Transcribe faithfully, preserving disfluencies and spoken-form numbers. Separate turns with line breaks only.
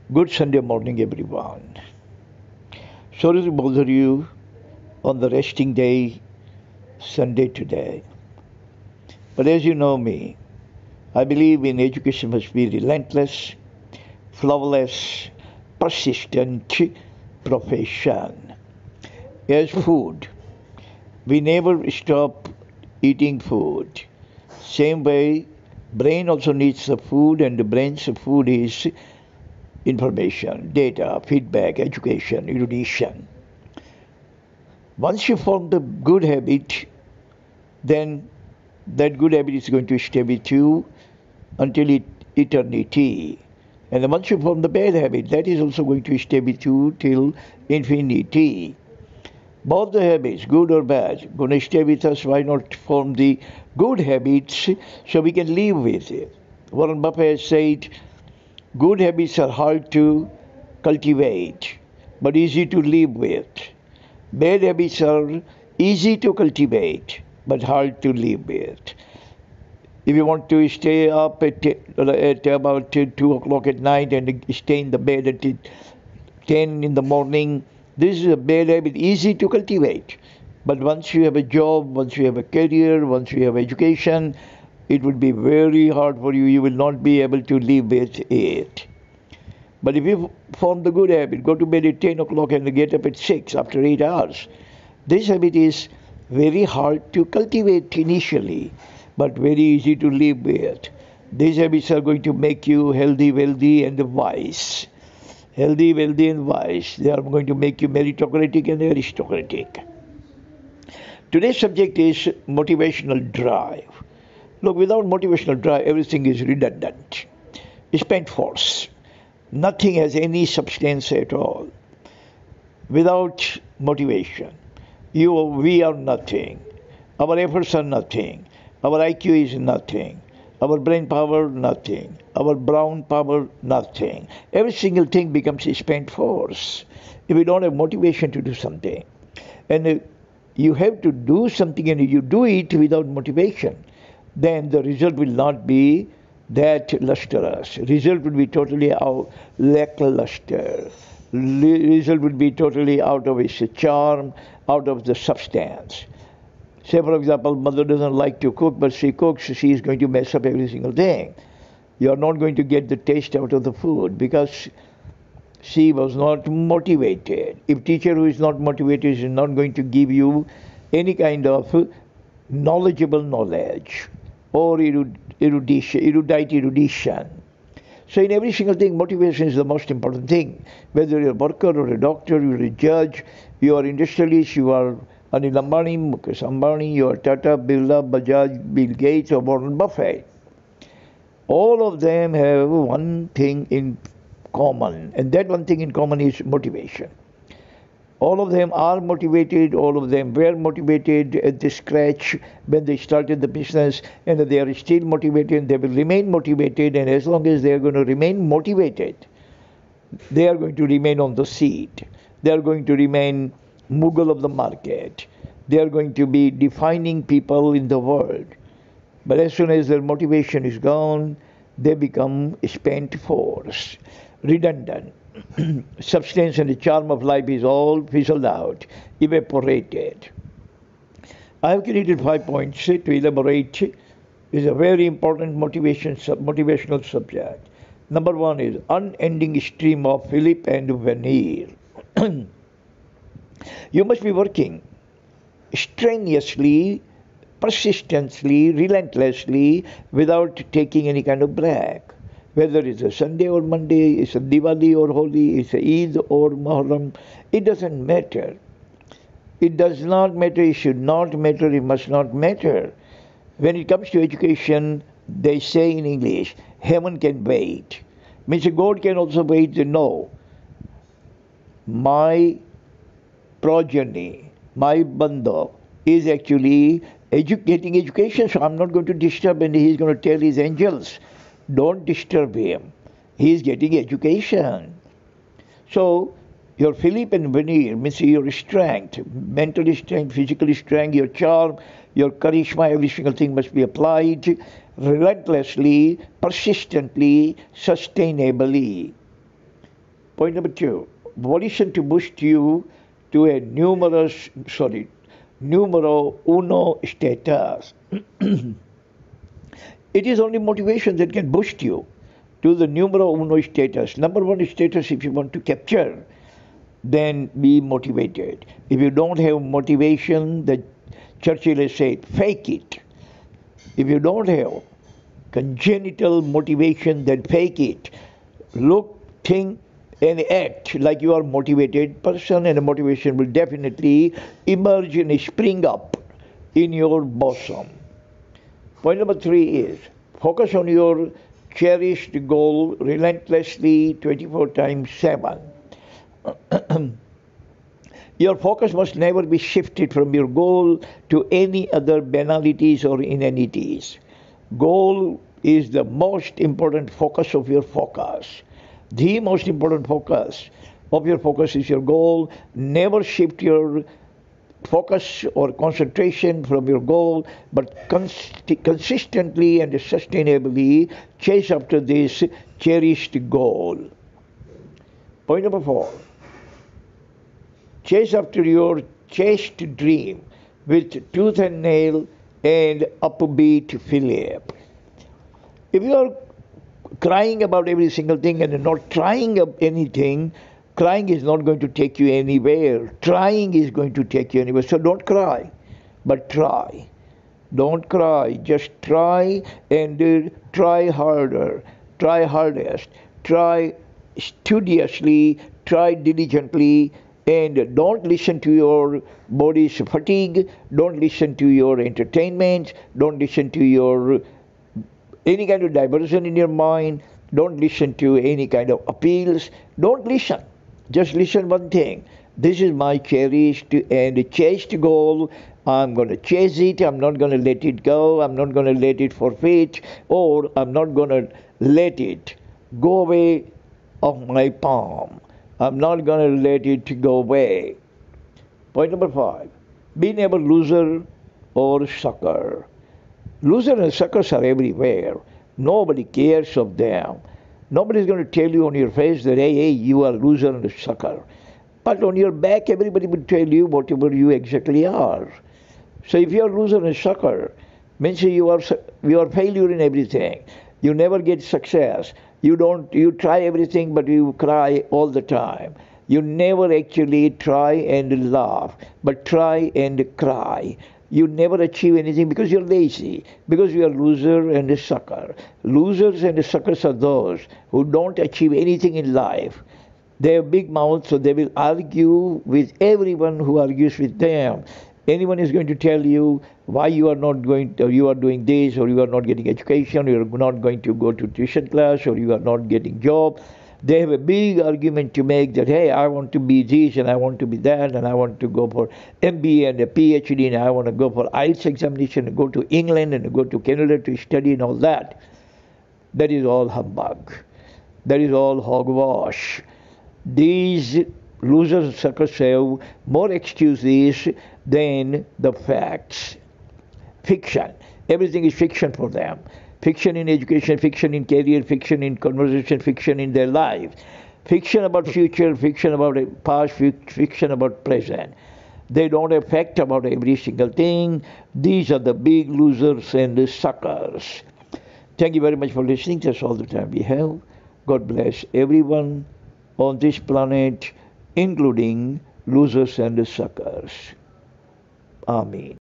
Good Sunday morning, everyone. Sorry to bother you on the resting day, Sunday today. But as you know me, I believe in education must be relentless, flawless, persistent profession. As food, we never stop eating food. Same way, brain also needs the food, and the brain's food is information, data, feedback, education, erudition. Once you form the good habit, then that good habit is going to stay with you until it, eternity. And once you form the bad habit, that is also going to stay with you till infinity. Both the habits, good or bad, going to stay with us. Why not form the good habits so we can live with it? Warren Buffett has said, good habits are hard to cultivate, but easy to live with. Bad habits are easy to cultivate, but hard to live with. If you want to stay up at, at about two o'clock at night and stay in the bed at ten in the morning, this is a bad habit, easy to cultivate. But once you have a job, once you have a career, once you have education, it would be very hard for you. You will not be able to live with it. But if you form the good habit, go to bed at ten o'clock and get up at six after eight hours, this habit is very hard to cultivate initially, but very easy to live with. These habits are going to make you healthy, wealthy, and wise. Healthy, wealthy, and wise. They are going to make you meritocratic and aristocratic. Today's subject is motivational drive. Look, without motivational drive, everything is redundant. Spent force. Nothing has any substance at all. Without motivation, you, we are nothing. Our efforts are nothing. Our I Q is nothing. Our brain power, nothing. Our brown power, nothing. Every single thing becomes spent force if we don't have motivation to do something. And you have to do something and you do it without motivation, then the result will not be that lustrous. Result will be totally out lackluster. Result will be totally out of its charm, out of the substance. Say, for example, mother doesn't like to cook, but she cooks, she is going to mess up every single thing. You are not going to get the taste out of the food because she was not motivated. If teacher who is not motivated is not going to give you any kind of knowledgeable knowledge or erudition, erudite erudition. So in every single thing, motivation is the most important thing. Whether you're a worker or a doctor, you're a judge, you are industrialist, you are Anil Ambani, Mukesh Ambani, you are Tata, Birla, Bajaj, Bill Gates, or Warren Buffett. All of them have one thing in common, and that one thing in common is motivation. All of them are motivated, all of them were motivated at the scratch when they started the business, and they are still motivated, they will remain motivated, and as long as they are going to remain motivated, they are going to remain on the seat. They are going to remain Mughal of the market. They are going to be defining people in the world. But as soon as their motivation is gone, they become spent force, redundant. Substance and the charm of life is all fizzled out, evaporated. I have created five points to elaborate. Is a very important motivation motivational subject. Number one is unending stream of Philip and Veneer. You must be working strenuously, persistently, relentlessly, without taking any kind of break. Whether it's a Sunday or Monday, it's a Diwali or Holi, it's a Eid or Muharram, it doesn't matter. It does not matter, it should not matter, it must not matter. When it comes to education, they say in English, heaven can wait. Means God can also wait. No. My progeny, my bandha is actually edu- getting education, so I'm not going to disturb, and he's going to tell his angels, don't disturb him. He is getting education. So your Philip and Veneer means your strength, mental strength, physical strength, your charm, your charisma, every single thing must be applied relentlessly, persistently, sustainably. Point number two, volition to boost you to a numerous, sorry, numero uno status. It is only motivation that can boost you to the numero uno status. Number one status, if you want to capture, then be motivated. If you don't have motivation, the Churchill has said, fake it. If you don't have congenital motivation, then fake it. Look, think, and act like you are a motivated person, and the motivation will definitely emerge and spring up in your bosom. Point number three is focus on your cherished goal relentlessly twenty-four times seven. Your focus must never be shifted from your goal to any other banalities or inanities. Goal is the most important focus of your focus. The most important focus of your focus is your goal. Never shift your focus or concentration from your goal, but cons- consistently and sustainably chase after this cherished goal. Point number four. Chase after your chaste dream with tooth and nail and upbeat Philip. If you are crying about every single thing and not trying anything, crying is not going to take you anywhere. Trying is going to take you anywhere. So don't cry, but try. Don't cry. Just try and uh, try harder. Try hardest. Try studiously. Try diligently. And don't listen to your body's fatigue. Don't listen to your entertainment. Don't listen to your any kind of diversion in your mind. Don't listen to any kind of appeals. Don't listen. Just listen one thing. This is my cherished and chaste goal. I'm going to chase it. I'm not going to let it go. I'm not going to let it forfeit. Or I'm not going to let it go away of my palm. I'm not going to let it go away. Point number five. Be never loser or sucker. Losers and suckers are everywhere. Nobody cares of them. Nobody's going to tell you on your face that, hey, hey, you are a loser and a sucker. But on your back, everybody will tell you whatever you exactly are. So if you are a loser and a sucker, means you are you are failure in everything. You never get success. You don't. You try everything, but you cry all the time. You never actually try and laugh, but try and cry. You never achieve anything because you're lazy, because you are a loser and a sucker. Losers and suckers are those who don't achieve anything in life. They have big mouths, so they will argue with everyone who argues with them. Anyone is going to tell you why you are not going to, or you are doing this, or you are not getting education, or you are not going to go to tuition class, or you are not getting job. They have a big argument to make that, hey, I want to be this and I want to be that and I want to go for M B A and a P H D and I want to go for I E L T S examination and go to England and go to Canada to study and all that. That is all humbug. That is all hogwash. These losers, suckers have more excuses than the facts. Fiction. Everything is fiction for them. Fiction in education, fiction in career, fiction in conversation, fiction in their life. Fiction about future, fiction about past, fiction about present. They don't have fact about every single thing. These are the big losers and the suckers. Thank you very much for listening. That's all the time we have. God bless everyone on this planet, including losers and the suckers. Amen.